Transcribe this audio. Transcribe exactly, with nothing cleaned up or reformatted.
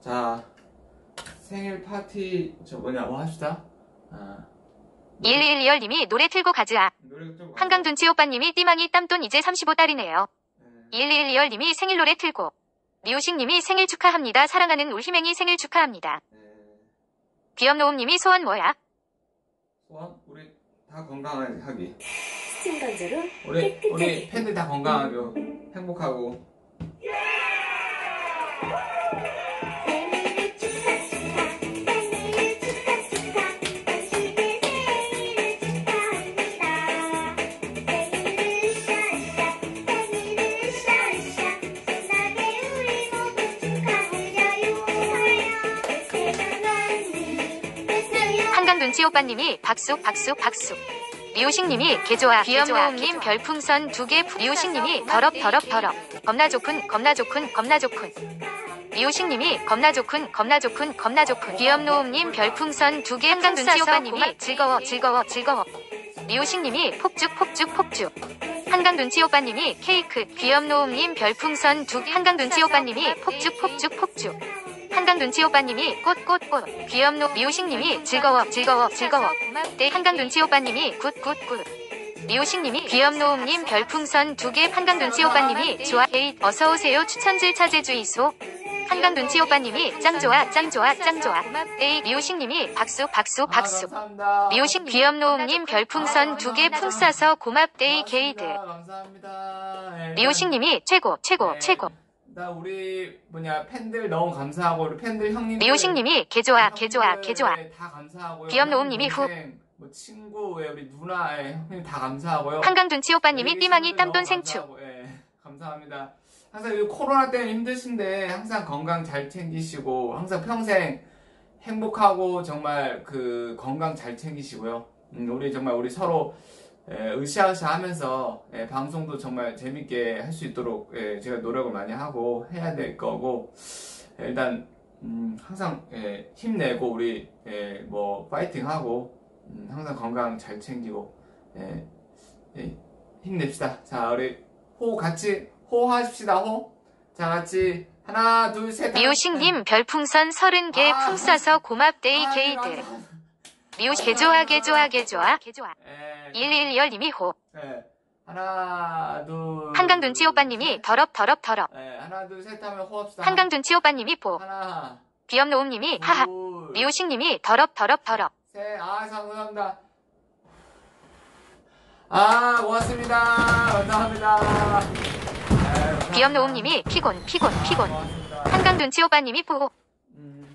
자, 생일 파티 저 뭐냐 뭐 합시다. 아, 일일이열님이 노래 틀고 가즈아. 한강둔치 오빠님이 띠망이 땀돈 이제 삼십오 달이네요. 네. 일일이열님이 생일 노래 틀고. 미우식님이 생일 축하합니다. 사랑하는 울희맹이 생일 축하합니다. 네. 귀염노음님이 소원 뭐야? 소원 우리 다 건강하기. 스팀건조로 우리 우리 팬들 다 건강하고 행복하고. 한강둔치 오빠님이 박수 박수 박수. 미우식님이 개좋아. 귀염노음님 별풍선 두 개. 미우식님이 더럽 더럽 더럽. 겁나 좋군 겁나 좋군 겁나 좋군. 미우식님이 겁나 좋군 겁나 좋군 겁나 좋군. 귀염노음님 별풍선 두 개. 한강둔치 오빠님이 즐거워 즐거워 즐거워. 미우식님이 폭죽 폭죽 폭죽. 한강둔치 오빠님이 케이크. 귀염노음님 별풍선 두 개. 한강둔치 오빠님이 폭죽 폭죽 폭죽. 한강둔치 오빠님이 꽃꽃꽃. 귀염노. 미우식님이 즐거워 즐거워 즐거워. 네. 한강둔치 오빠님이 굿굿굿. 미우식님이 귀염노음님 별풍선 두 개. 한강둔치 오빠님이 좋아. 에이 어서오세요 추천질 차제주이소. 한강둔치 오빠님이 짱좋아 짱좋아 짱좋아. 에이 미우식님이 박수 박수 박수. 아, 미우식. 귀염노음님 별풍선 두 개. 풍 쏴서 고맙데이 게이드. 감사합니다. 네, 미우식님이 최고 최고 네. 최고. 나 우리 뭐냐 팬들 너무 감사하고 우리 팬들 형님들. 미우식님이 개좋아 개좋아 개좋아. 네, 다 감사하고요. 귀염노음님이 후. 동생, 뭐 친구 왜 우리 누나 예, 형님 다 감사하고요. 한강둔치 오빠님이 우리 띠망이 친구들 땀돈 너무 생축. 감사하고, 예, 감사합니다. 항상 이 코로나 때문에 힘드신데 항상 건강 잘 챙기시고 항상 평생 행복하고 정말 그 건강 잘 챙기시고요. 음, 우리 정말 우리 서로 예, 으쌰으쌰 하면서 예, 방송도 정말 재밌게 할 수 있도록 예, 제가 노력을 많이 하고 해야 될 거고 예, 일단 음, 항상 예, 힘내고 우리 예, 뭐 파이팅하고 음, 항상 건강 잘 챙기고 예, 예, 힘냅시다. 자 우리 호 같이 호하십시다. 호. 자 같이 하나 둘 셋. 미우식님 별풍선 서른 개. 아, 풍 쏴서 고맙데이 아, 게이드. 네, 미우식 개좋아 개좋아 개좋아 개좋아. 예, 일일이열님이 호. 예, 하나 둘. 한강둔치 오빠님이 더럽 더럽 더럽. 예, 하나 둘 셋 하면 호합시다. 한강둔치 오빠님이 보. 하나 귀염노음님이 하하. 둘 미우식님이 더럽 더럽 더럽. 셋. 아 감사합니다. 아 고맙습니다. 감사합니다. 예, 감사합니다. 귀염노음님이 피곤 피곤 피곤. 고맙습니다. 한강둔치 오빠님이 보. 음.